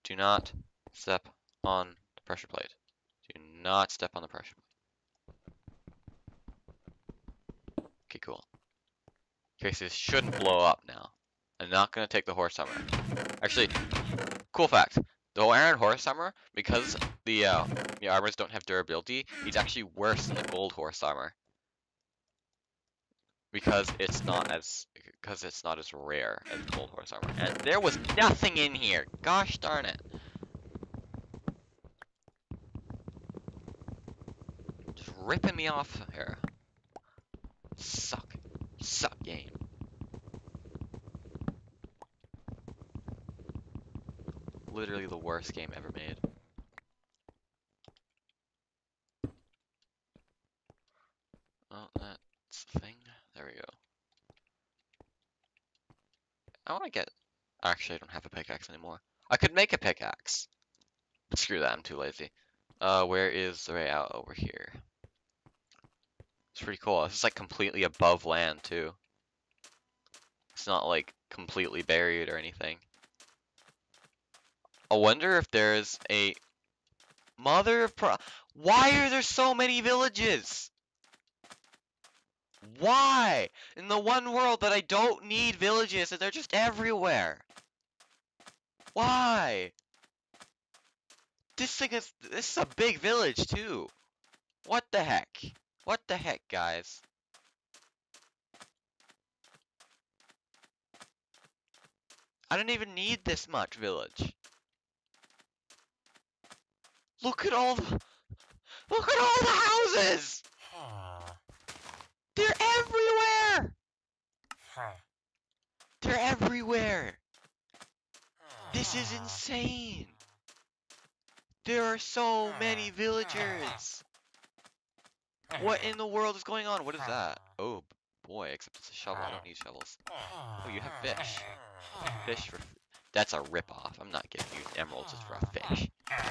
Do not step on the pressure plate. Do not step on the pressure plate. Okay, cool. Okay, so this shouldn't blow up now. I'm not gonna take the horse armor. Actually, cool fact. The iron horse armor, because the armors don't have durability, it's actually worse than the gold horse armor. Because it's not as rare as gold horse armor. And there was nothing in here. Gosh darn it. Just ripping me off here. Suck. Suck game. Literally the worst game ever made. Oh, that's the thing. There we go. I want to get... Actually, I don't have a pickaxe anymore. I could make a pickaxe. But screw that, I'm too lazy. Where is the way out? Over here. It's pretty cool. This is like completely above land, too. It's not like completely buried or anything. I wonder if there's a... Mother of pro... Why are there so many villages? Why? In the one world that I don't need villages and they're just everywhere. Why? This is a big village too. What the heck? What the heck, guys? I don't even need this much village. Look at all the houses! They're everywhere! They're everywhere! This is insane! There are so many villagers! What in the world is going on? What is that? Oh boy, except it's a shovel. I don't need shovels. Oh, you have fish. Fish for... That's a rip-off. I'm not giving you emeralds just for a fish.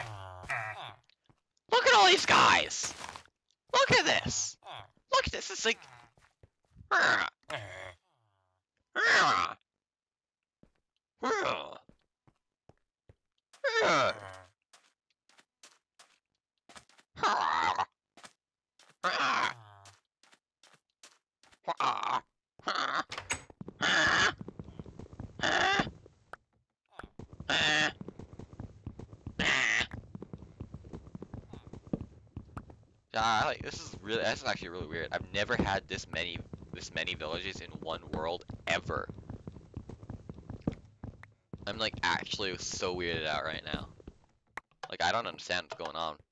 Look at all these guys! Look at this! Look at this, it's like... Yeah, this is actually really weird. I've never had this many villages in one world ever. I'm like actually so weirded out right now. Like I don't understand what's going on.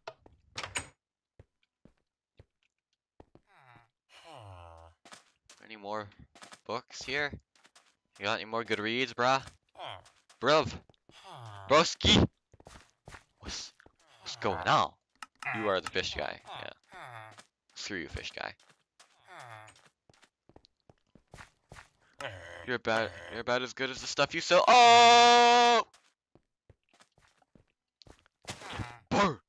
Any more books here? You got any more good reads, brah? Bruv. Broski! What's going on? You are the fish guy, yeah. Screw you, fish guy. You're about as good as the stuff you sell. Oh! Burnt!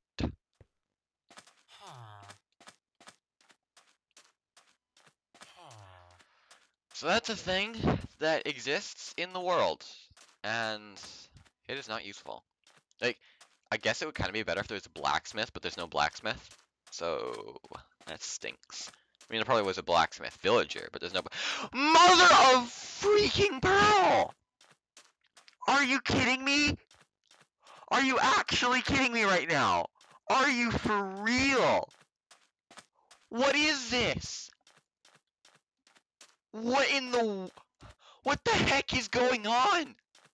So that's a thing that exists in the world, and it is not useful. Like, I guess it would kind of be better if there's a blacksmith, but there's no blacksmith, so that stinks. I mean, there probably was a blacksmith villager, but there's no... Mother of freaking pearl! Are you kidding me? Are you actually kidding me right now? Are you for real? What is this? What the heck is going on?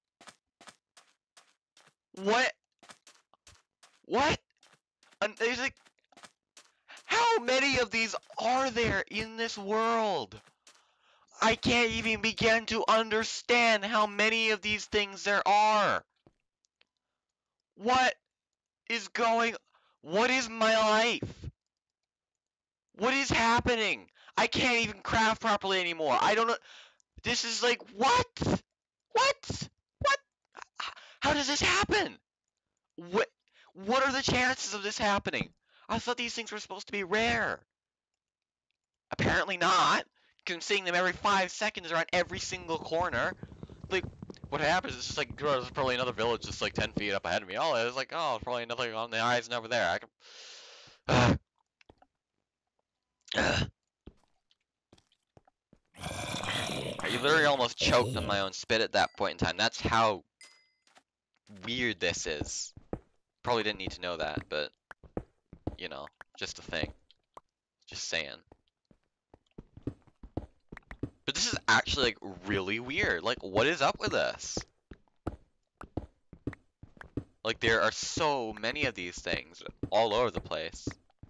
What? And there's like, how many of these are there in this world? I can't even begin to understand how many of these things there are. What is my life? What is happening? I can't even craft properly anymore. I don't know. This is like, what? What? How does this happen? What are the chances of this happening? I thought these things were supposed to be rare. Apparently not. Because I'm seeing them every 5 seconds around every single corner. Like, what happens is just like, there's probably another village just like 10 feet up ahead of me. Oh, it was like, oh, probably another on the horizon over there. I can. I literally almost choked on my own spit at that point in time. That's how weird this is. Probably didn't need to know that, but you know, just a thing. Just saying. But this is actually like really weird. Like, what is up with this? Like, there are so many of these things all over the place.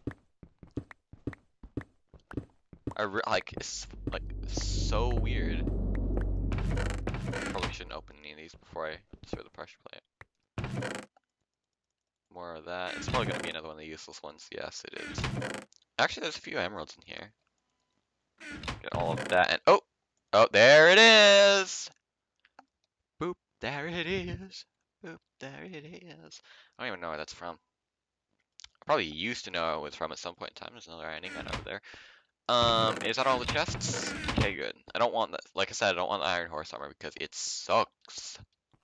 It's like so weird. Probably shouldn't open any of these before I throw the pressure plate. More of that. It's probably gonna be another one of the useless ones. Yes, it is. Actually, there's a few emeralds in here. Get all of that and oh, there it is. Boop, there it is. Boop, there it is. I don't even know where that's from. I probably used to know where it was from at some point in time. There's another ironing gun over there. Is that all the chests? Okay, good. I don't want that. Like I said, I don't want the iron horse armor because it sucks.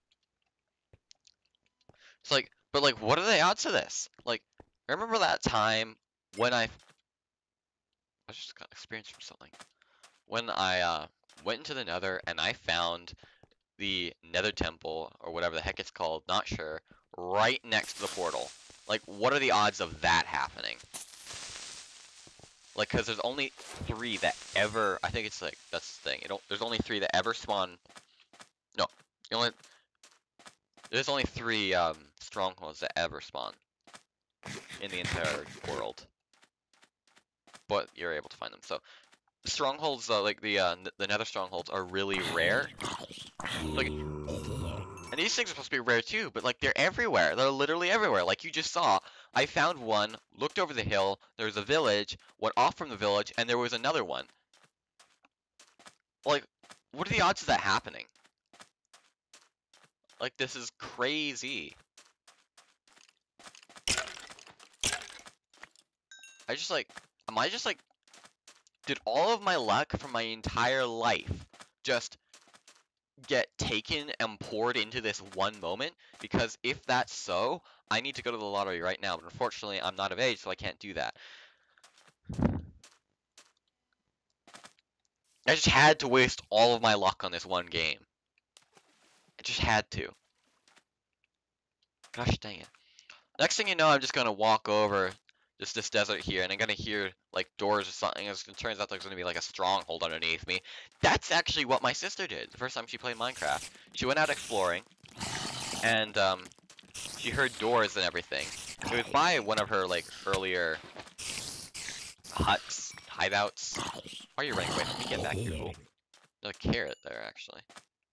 It's like, but like, what are the odds of this? Like, remember that time when I just got experience from something. When I went into the Nether and I found the Nether Temple or whatever the heck it's called, not sure, right next to the portal. Like, what are the odds of that happening? Like, cause there's only 3 that ever. I think it's like that's the thing. There's only 3 that ever spawn. No, there's only 3 strongholds that ever spawn in the entire world. But you're able to find them. So strongholds, like the Nether strongholds, are really rare. Like, and these things are supposed to be rare too, but like they're everywhere. They're literally everywhere. Like you just saw, I found one, looked over the hill, there was a village, went off from the village, and there was another one. Like, what are the odds of that happening? Like, this is crazy. Am I just like, did all of my luck from my entire life just get taken and poured into this one moment? Because if that's so, I need to go to the lottery right now, but unfortunately I'm not of age, so I can't do that. I just had to waste all of my luck on this one game. I just had to. Gosh dang it. Next thing you know, I'm just gonna walk over just this desert here, and I'm gonna hear like doors or something. It turns out there's gonna be like a stronghold underneath me. That's actually what my sister did the first time she played Minecraft. She went out exploring, and she heard doors and everything. It was by one of her like earlier huts, hideouts. Why are you running away from me? Get back here, fool. There's a carrot there, actually.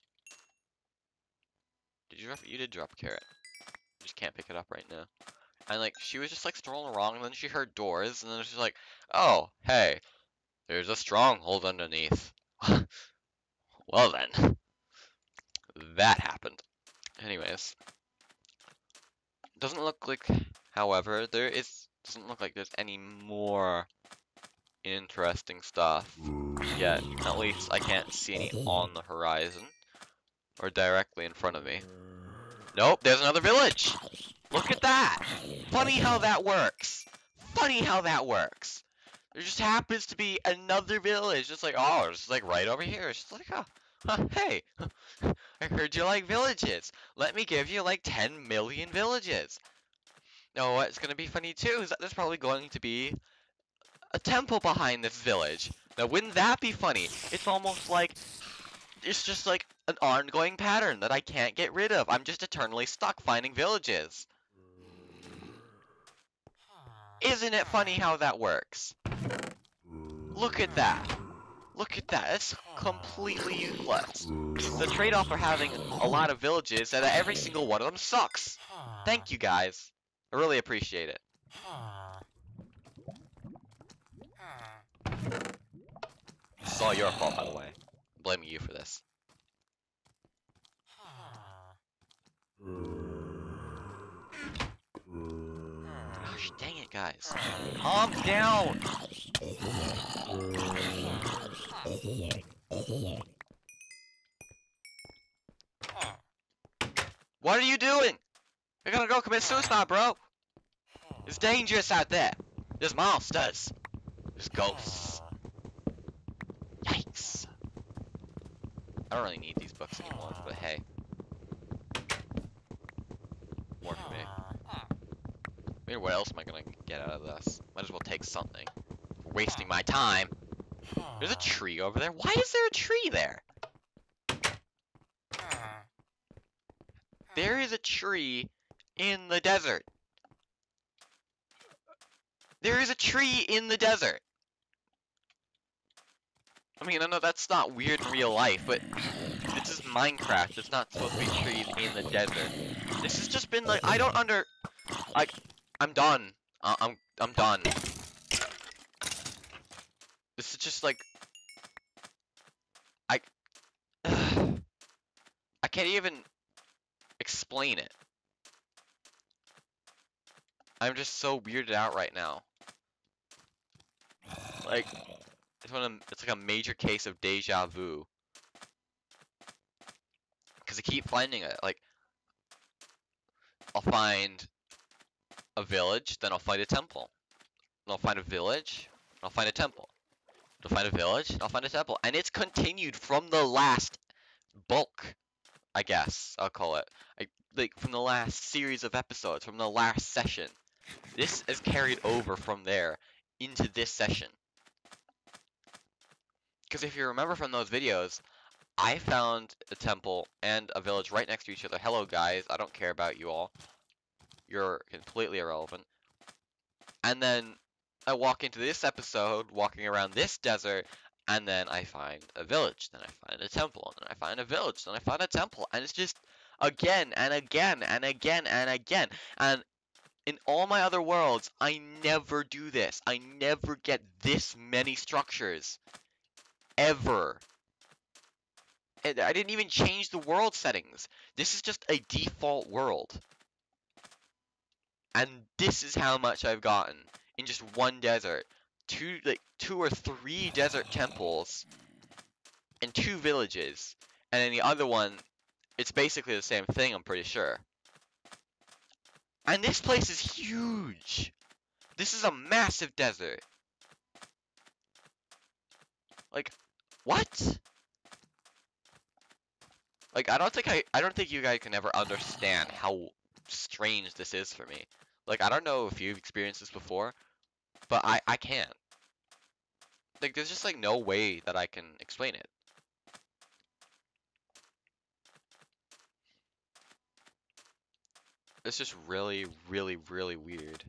Did you drop? You did drop a carrot. You just can't pick it up right now. And like she was just like strolling along, and then she heard doors, and then she's like, "Oh, hey, there's a stronghold underneath." Well then, that happened. Anyways, doesn't look like, however, doesn't look like there's any more interesting stuff yet. At least I can't see any on the horizon or directly in front of me. Nope, there's another village. Look at that. Funny how that works. Funny how that works. There just happens to be another village. Just like, oh, it's like right over here. It's just like, oh, hey, I heard you like villages. Let me give you like 10 million villages. Now, what's going to be funny too is that there's probably going to be a temple behind this village. Now, wouldn't that be funny? It's almost like, it's just like an ongoing pattern that I can't get rid of. I'm just eternally stuck finding villages. Isn't it funny how that works? Look at that. Look at that. It's completely useless. The trade-off for having a lot of villages is that every single one of them sucks. Thank you, guys. I really appreciate it. This is all your fault, by the way. I'm blaming you for this. Gosh dang it, guys. Calm down! What are you doing? You're gonna go commit suicide, bro. It's dangerous out there. There's monsters. There's ghosts. Yikes. I don't really need these books anymore, but hey. More for me. I mean, what else am I gonna get out of this? Might as well take something. For wasting my time. There's a tree over there. Why is there a tree there? There is a tree in the desert. There is a tree in the desert. I mean, I know that's not weird in real life, but this is Minecraft. It's not supposed to be trees in the desert. This has just been like, I don't like, I'm done. I'm done. This is just like, I can't even explain it. I'm just so weirded out right now. Like, it's like a major case of deja vu. Because I keep finding it. Like, I'll find a village, then I'll find a temple. Then I'll find a village, I'll find a temple. I'll find a village, I'll find a temple. And it's continued from the last bulk, I guess I'll call it. Like, from the last series of episodes, from the last session. This is carried over from there into this session. Because if you remember from those videos, I found a temple and a village right next to each other. Hello guys, I don't care about you all. You're completely irrelevant. And then I walk into this episode, walking around this desert, and then I find a village, then I find a temple, and then I find a village, then I find a temple, and it's just again and again and again and again. And in all my other worlds, I never do this. I never get this many structures. Ever. And I didn't even change the world settings. This is just a default world. And this is how much I've gotten in just one desert. Two or three desert temples and 2 villages. And then the other one, it's basically the same thing, I'm pretty sure. And this place is huge. This is a massive desert. Like, what? Like, I don't think you guys can ever understand how strange this is for me. Like, I don't know if you've experienced this before, but I can't. Like, there's just like no way that I can explain it. It's just really, really, really weird.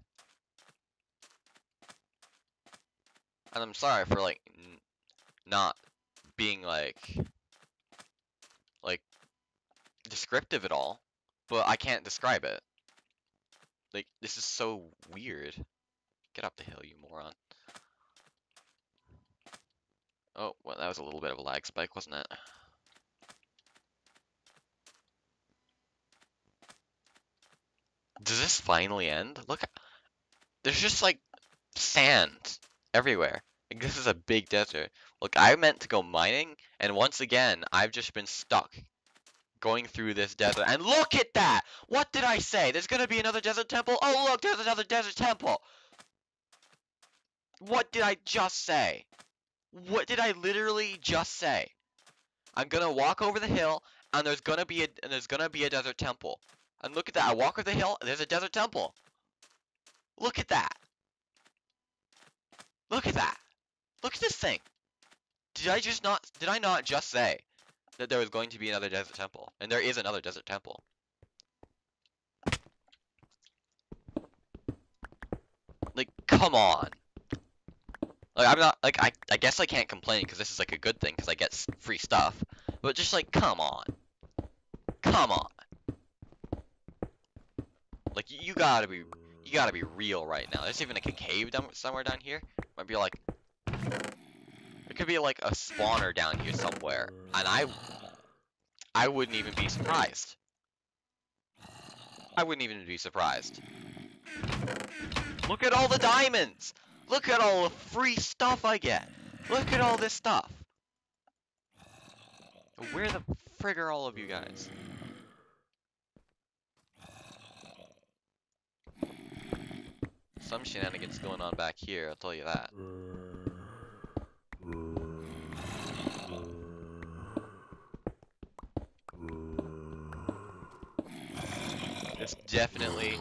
And I'm sorry for like not being like descriptive at all, but I can't describe it. Like, this is so weird. Get up the hill, you moron. Oh, well, that was a little bit of a lag spike, wasn't it? Does this finally end? Look, there's just like sand everywhere. Like, this is a big desert. Look, I meant to go mining, and once again, I've just been stuck going through this desert. And look at that! What did I say? There's gonna be another desert temple? Oh, look, there's another desert temple! What did I just say? What did I literally just say? I'm gonna walk over the hill, and there's gonna be a desert temple. And look at that! I walk over the hill, and there's a desert temple. Look at that! Look at that! Look at this thing! Did I not just say that there was going to be another desert temple? And there is another desert temple. Like, come on. Like, I'm not, like, I guess I can't complain because this is like a good thing because I get free stuff. But just like, come on. Come on. Like, you gotta be real right now. There's even like a cave somewhere down here. Might be like, there could be like a spawner down here somewhere. And I wouldn't even be surprised. I wouldn't even be surprised. Look at all the diamonds! Look at all the free stuff I get! Look at all this stuff! Where the frig are all of you guys? some shenanigans going on back here, I'll tell you that. This definitely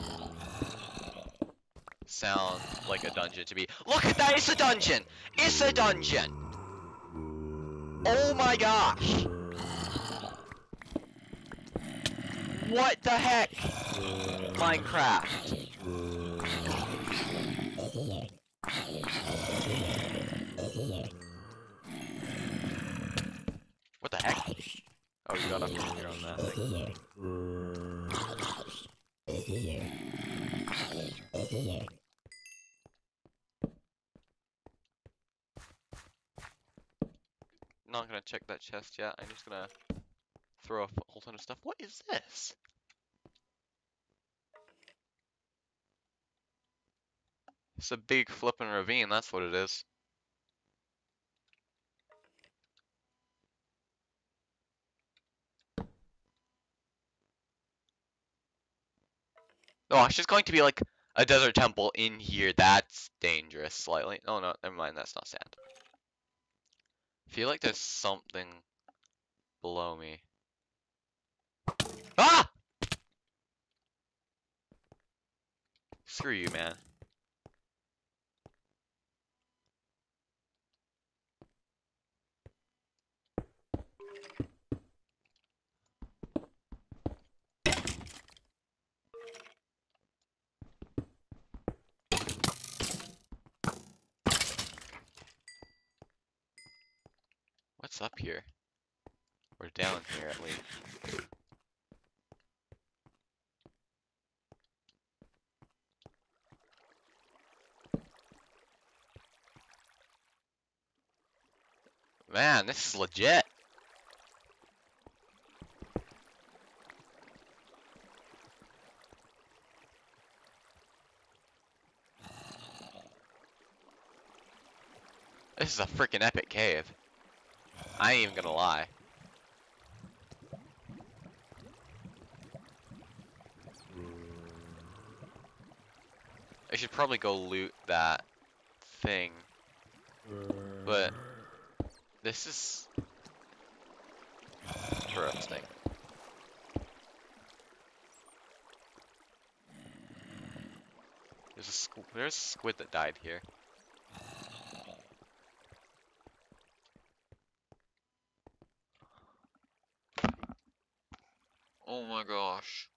sounds like a dungeon to me. Look at that, it's a dungeon! It's a dungeon! Oh my gosh! What the heck? Minecraft. What the heck? Oh, you got up here on that thing. Not gonna check that chest yet. I'm just gonna throw a whole ton of stuff. What is this? It's a big flippin' ravine, that's what it is. Oh, it's just going to be like a desert temple in here. That's dangerous slightly. Oh no, never mind, that's not sand. I feel like there's something below me. Ah! Screw you, man. What's up here? We're down here at least. Man, this is legit. This is a freaking epic cave. I ain't even gonna lie. I should probably go loot that thing. But this is interesting. There's a squid that died here. Oh my gosh.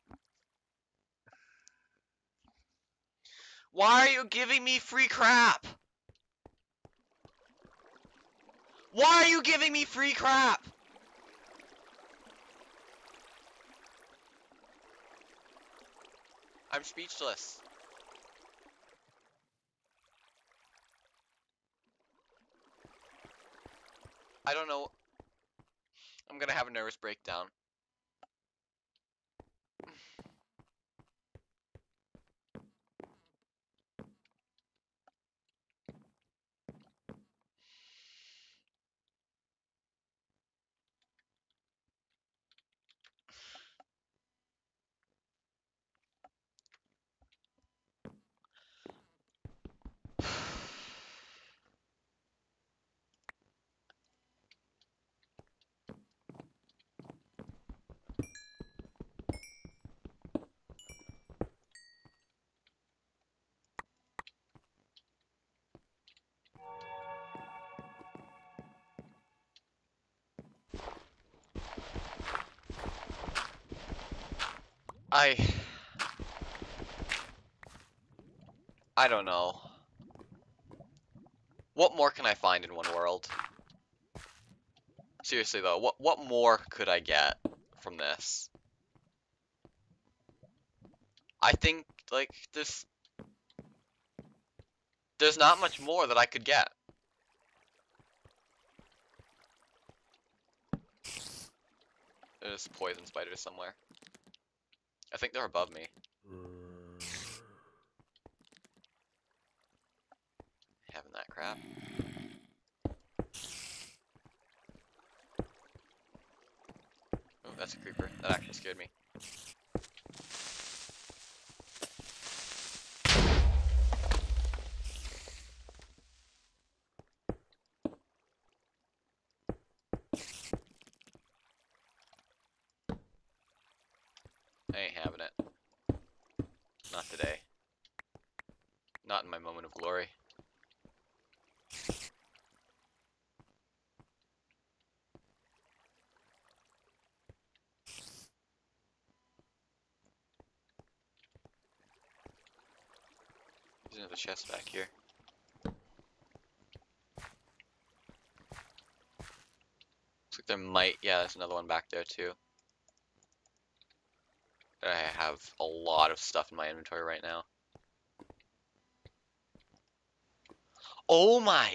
Why are you giving me free crap? Why are you giving me free crap? I'm speechless. I don't know. I'm gonna have a nervous breakdown. I don't know. What more can I find in one world? Seriously though, what more could I get from this? I think like there's not much more that I could get. There's poison spiders somewhere. I think they're above me. Having that crap. Oh, that's a creeper. That actually scared me. I ain't having it. Not today. Not in my moment of glory. There's another chest back here. Looks like there might, yeah, there's another one back there too. I have a lot of stuff in my inventory right now. Oh my!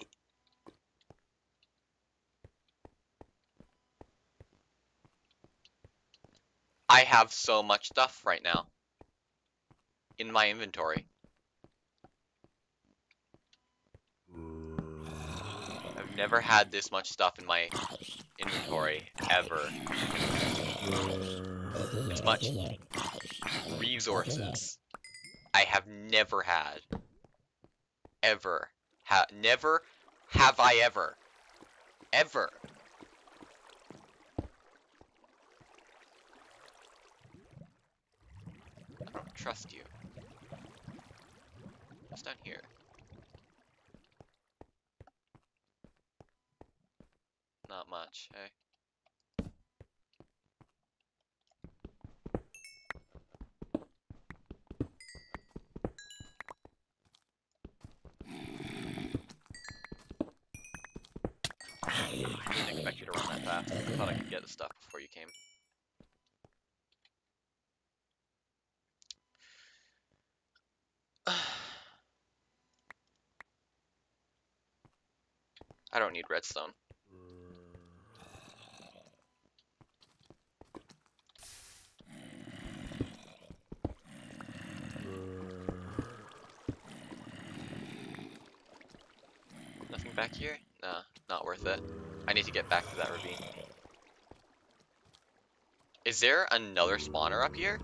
I have so much stuff right now in my inventory. I've never had this much stuff in my inventory, ever. As much resources I have never had. Ever. Never have I ever. Ever. I don't trust you. What's down here? Not much, hey? I didn't expect you to run that fast. I thought I could get the stuff before you came. I don't need redstone. Nothing back here? Nah, not worth it. I need to get back to that ravine. Is there another spawner up here?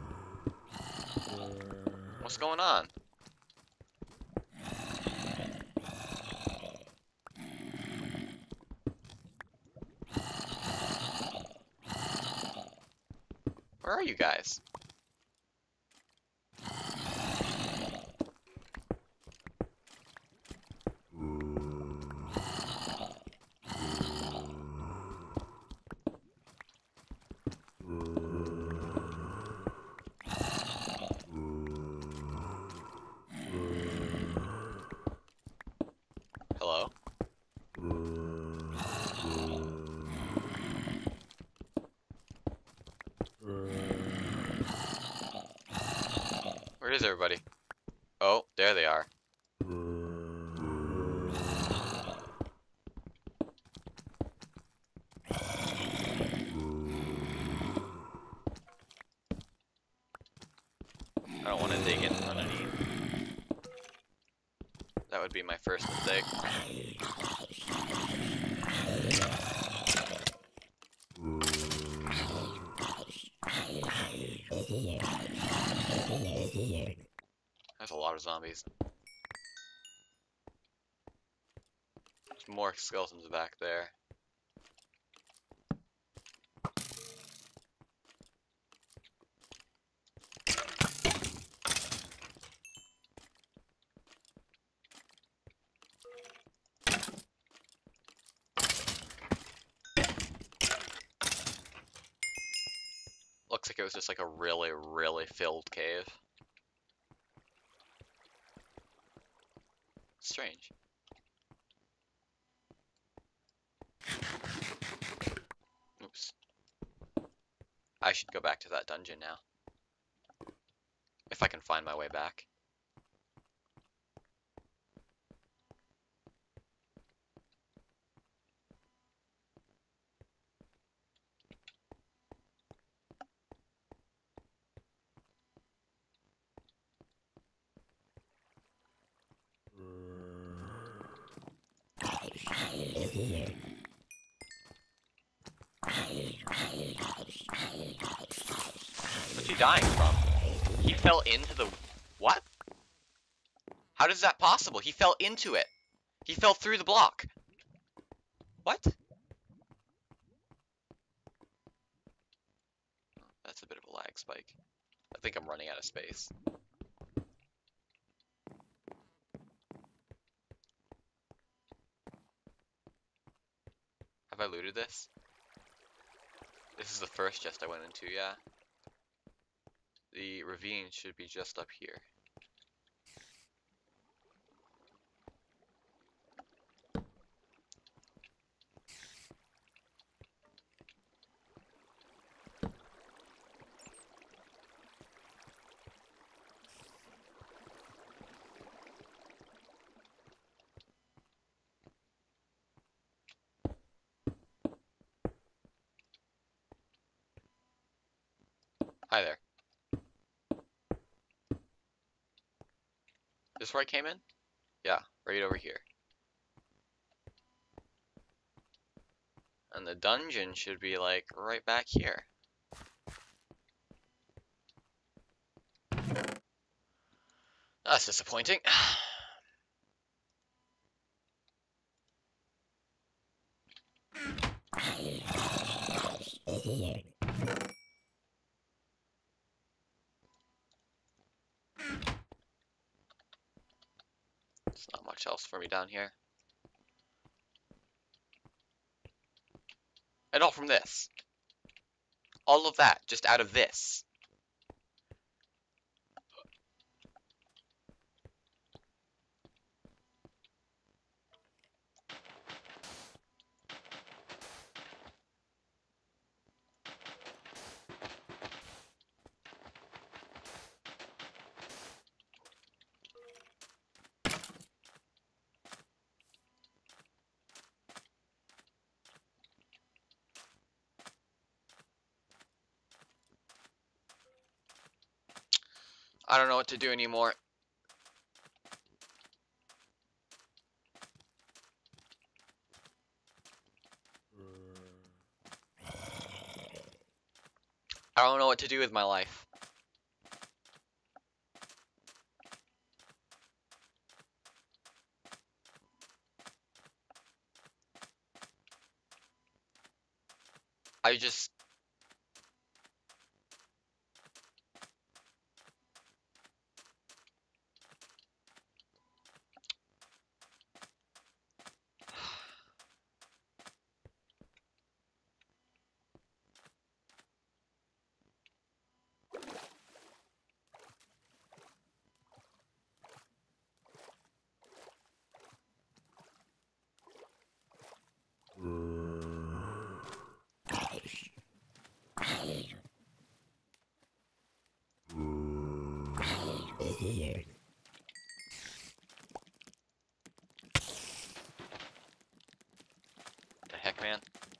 What's going on? Where are you guys? Hello? Where is everybody? Oh, there they are. I don't want to dig in underneath. That would be my first mistake. There's a lot of zombies. There's more skeletons back there. Looks like it was just like a really, really filled cave. Strange. Oops. I should go back to that dungeon now. If I can find my way back. What's he dying from? He fell into the... What? How is that possible? He fell into it. He fell through the block. What? That's a bit of a lag spike. I think I'm running out of space. Have I looted this? This is the first chest I went into, yeah. The ravine should be just up here. Hi there. This where I came in? Yeah, right over here. And the dungeon should be like right back here. That's disappointing. There's not much else for me down here. And all from this. All of that, just out of this. I don't know what to do anymore. I don't know what to do with my life. I just... The heck, man?